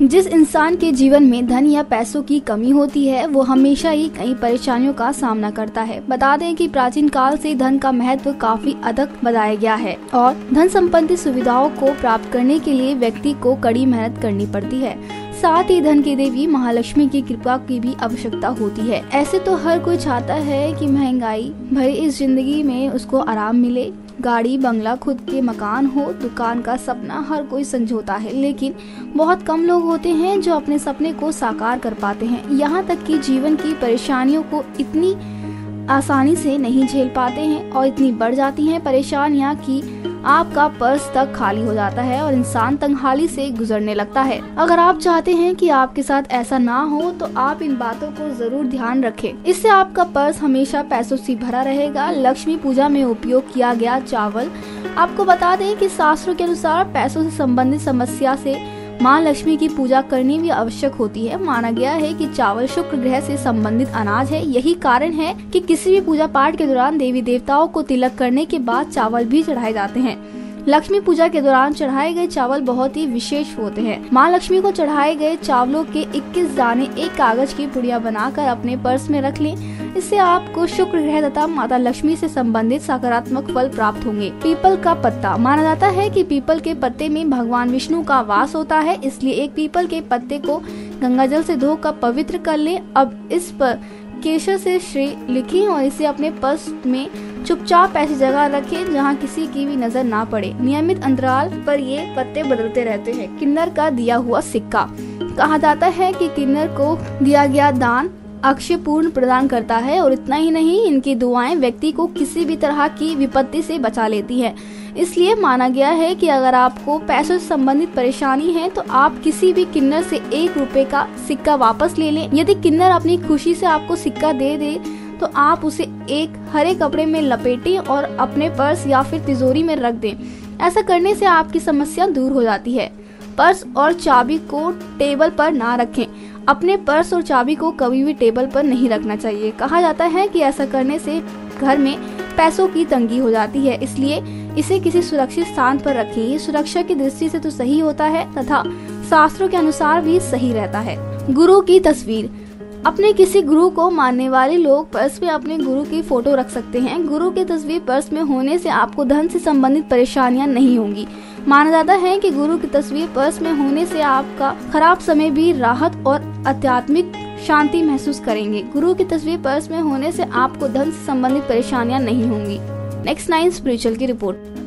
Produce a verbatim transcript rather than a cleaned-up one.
जिस इंसान के जीवन में धन या पैसों की कमी होती है वो हमेशा ही कई परेशानियों का सामना करता है। बता दें कि प्राचीन काल से धन का महत्व काफी अधिक बताया गया है और धन संबंधी सुविधाओं को प्राप्त करने के लिए व्यक्ति को कड़ी मेहनत करनी पड़ती है। साथ ही धन की देवी महालक्ष्मी की कृपा की भी आवश्यकता होती है। ऐसे तो हर कोई चाहता है कि महंगाई भरी इस जिंदगी में उसको आराम मिले, गाड़ी बंगला खुद के मकान हो, दुकान का सपना हर कोई संजोता है, लेकिन बहुत कम लोग होते हैं जो अपने सपने को साकार कर पाते हैं। यहाँ तक कि जीवन की परेशानियों को इतनी आसानी से नहीं झेल पाते हैं और इतनी बढ़ जाती हैं परेशानियाँ कि आपका पर्स तक खाली हो जाता है और इंसान तंगहाली से गुजरने लगता है। अगर आप चाहते हैं कि आपके साथ ऐसा ना हो तो आप इन बातों को जरूर ध्यान रखें। इससे आपका पर्स हमेशा पैसों से भरा रहेगा। लक्ष्मी पूजा में उपयोग किया गया चावल। आपको बता दें कि शास्त्रों के अनुसार पैसों से संबंधित समस्या से माँ लक्ष्मी की पूजा करनी भी आवश्यक होती है। माना गया है कि चावल शुक्र ग्रह से संबंधित अनाज है। यही कारण है कि किसी भी पूजा पाठ के दौरान देवी देवताओं को तिलक करने के बाद चावल भी चढ़ाए जाते हैं। लक्ष्मी पूजा के दौरान चढ़ाए गए चावल बहुत ही विशेष होते हैं। माँ लक्ष्मी को चढ़ाए गए चावलों के इक्कीस दाने एक कागज की पुड़िया बनाकर अपने पर्स में रख लें। इससे आपको शुक्र ग्रह तथा माता लक्ष्मी से संबंधित सकारात्मक फल प्राप्त होंगे। पीपल का पत्ता। माना जाता है कि पीपल के पत्ते में भगवान विष्णु का वास होता है, इसलिए एक पीपल के पत्ते को गंगा जल से धोकर पवित्र कर लें। अब इस पर केशर से श्री लिखें और इसे अपने पर्स में चुपचाप ऐसी जगह रखें जहां किसी की भी नजर ना पड़े। नियमित अंतराल पर ये पत्ते बदलते रहते हैं। किन्नर का दिया हुआ सिक्का। कहा जाता है कि किन्नर को दिया गया दान अक्षय पूर्ण प्रदान करता है और इतना ही नहीं, इनकी दुआएं व्यक्ति को किसी भी तरह की विपत्ति से बचा लेती है। इसलिए माना गया है कि अगर आपको पैसों से संबंधित परेशानी है तो आप किसी भी किन्नर से एक रुपए का सिक्का वापस ले लें। यदि किन्नर अपनी खुशी से आपको सिक्का दे दे तो आप उसे एक हरे कपड़े में लपेटें और अपने पर्स या फिर तिजोरी में रख दें। ऐसा करने से आपकी समस्या दूर हो जाती है। पर्स और चाबी को टेबल पर ना रखें। अपने पर्स और चाबी को कभी भी टेबल पर नहीं रखना चाहिए। कहा जाता है कि ऐसा करने से घर में पैसों की तंगी हो जाती है, इसलिए इसे किसी सुरक्षित स्थान पर रखें। ये सुरक्षा की दृष्टि से तो सही होता है तथा शास्त्रों के अनुसार भी सही रहता है। गुरु की तस्वीर। अपने किसी गुरु को मानने वाले लोग पर्स में अपने गुरु की फोटो रख सकते हैं। गुरु की तस्वीर पर्स में होने से आपको धन से संबंधित परेशानियां नहीं होंगी। माना जाता है कि गुरु की तस्वीर पर्स में होने से आपका खराब समय भी राहत और आध्यात्मिक शांति महसूस करेंगे। गुरु की तस्वीर पर्स में होने से आपको धन से संबंधित परेशानियां नहीं होंगी। नेक्स्ट नाइन स्पिरिचुअल की रिपोर्ट।